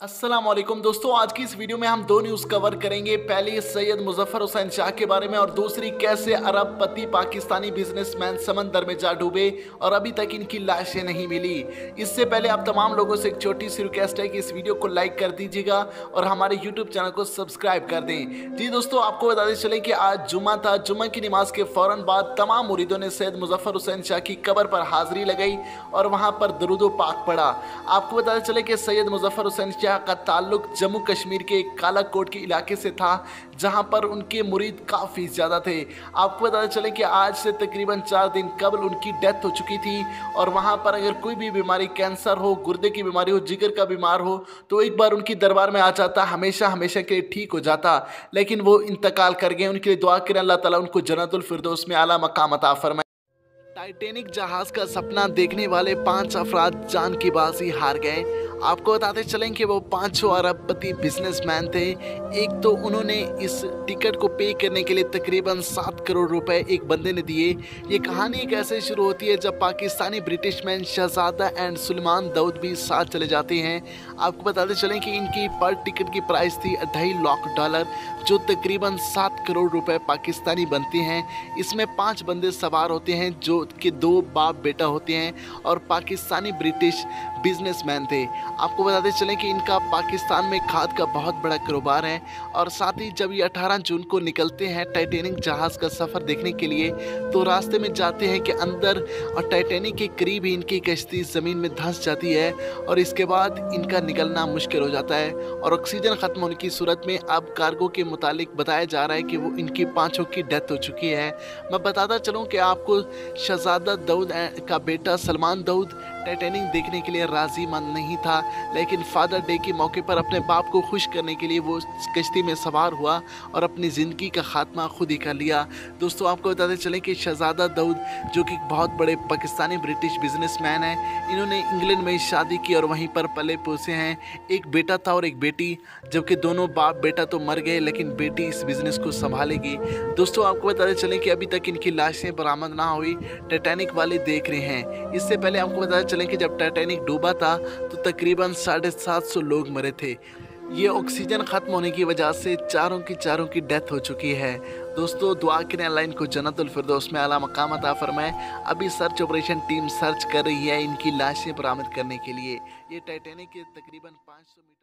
अस्सलाम वालेकुम दोस्तों, आज की इस वीडियो में हम दो न्यूज़ कवर करेंगे। पहली सैयद मुजफ्फर हुसैन शाह के बारे में और दूसरी कैसे अरबपति पाकिस्तानी बिजनेसमैन समंदर में जा डूबे और अभी तक इनकी लाशें नहीं मिली। इससे पहले आप तमाम लोगों से एक छोटी सी रिक्वेस्ट है कि इस वीडियो को लाइक कर दीजिएगा और हमारे यूट्यूब चैनल को सब्सक्राइब कर दें। जी दोस्तों, आपको बताते चले कि आज जुम्मा था। जुम्मा की नमाज के फ़ौरन बाद तमाम मुरीदों ने सैयद मुजफ्फर हुसैन शाह की कब्र पर हाजिरी लगाई और वहाँ पर दरूद पाक पढ़ा। आपको बताते चले कि सैयद मुजफ्फर हुसैन शाह का ताल्लुक जम्मू कश्मीर के कालाकोट के इलाके से था, जहां पर उनके मुरीद काफ़ी ज़्यादा थे। आपको बताते चले कि आज से तकरीबन 4 दिन कबल उनकी डेथ हो चुकी थी और वहां पर अगर कोई भी बीमारी, कैंसर हो, गुर्दे की बीमारी हो, जिगर का बीमार हो, तो एक बार उनकी दरबार में आ जाता, हमेशा हमेशा के लिए ठीक हो जाता। लेकिन वो इंतकाल कर गए। उनके लिए दुआ करें अल्लाह ताला उनको जन्नतुल फिरदौस में आला मकाम अता फरमाए। टाइटैनिक जहाज का सपना देखने वाले 5 अफराद जान की बाजी हार गए। आपको बताते चलें कि वो 500 अरबपति बिजनेसमैन थे। एक तो उन्होंने इस टिकट को पे करने के लिए तकरीबन 7 करोड़ रुपए एक बंदे ने दिए। ये कहानी कैसे शुरू होती है जब पाकिस्तानी ब्रिटिशमैन शहजादा एंड सुलेमान दाऊद भी साथ चले जाते हैं। आपको बताते चलें कि इनकी पर टिकट की प्राइस थी $2.5 लाख, जो तकरीबन 7 करोड़ रुपए पाकिस्तानी बनते हैं। इसमें 5 बंदे सवार होते हैं जो कि 2 बाप बेटा होते हैं और पाकिस्तानी ब्रिटिश बिजनेसमैन थे। आपको बताते चलें कि इनका पाकिस्तान में खाद का बहुत बड़ा कारोबार है और साथ ही जब ये 18 जून को निकलते हैं टाइटैनिक जहाज़ का सफ़र देखने के लिए, तो रास्ते में जाते हैं कि अंदर और टाइटैनिक के करीब ही इनकी कश्ती ज़मीन में धंस जाती है और इसके बाद इनका निकलना मुश्किल हो जाता है और ऑक्सीजन ख़त्म होने की सूरत में अब कार्गो के मुतालिक बताया जा रहा है कि वो इनकी 5 की डेथ हो चुकी है। मैं बताता चलूँ कि आपको शहजादा दाऊद का बेटा सलमान दाऊद टाइटैनिक देखने के लिए राजी मंद नहीं था, लेकिन फादर डे के मौके पर अपने बाप को खुश करने के लिए वो कश्ती में सवार हुआ और अपनी ज़िंदगी का खात्मा खुद ही कर लिया। दोस्तों, आपको बताते चलें कि शहजादा दाऊद जो कि बहुत बड़े पाकिस्तानी ब्रिटिश बिजनेसमैन हैं, इन्होंने इंग्लैंड में शादी की और वहीं पर पले पोसे हैं। एक बेटा था और एक बेटी, जबकि दोनों बाप बेटा तो मर गए लेकिन बेटी इस बिज़नेस को संभालेगी। दोस्तों, आपको बताते चलें कि अभी तक इनकी लाशें बरामद ना हुई, टाइटैनिक वाले देख रहे हैं। इससे पहले आपको बताते चलें कि जब टाइटैनिक डूबा था तो तकरीबन 750 लोग मरे थे। ये ऑक्सीजन ख़त्म होने की वजह से चारों की डेथ हो चुकी है। दोस्तों, दुआ करें अल्लाह इनको जन्नतुल फिरदौस में आला मकाम अता फरमाए। अभी सर्च ऑपरेशन टीम सर्च कर रही है इनकी लाशें बरामद करने के लिए। ये टाइटैनिक के तकरीबन 500 मीटर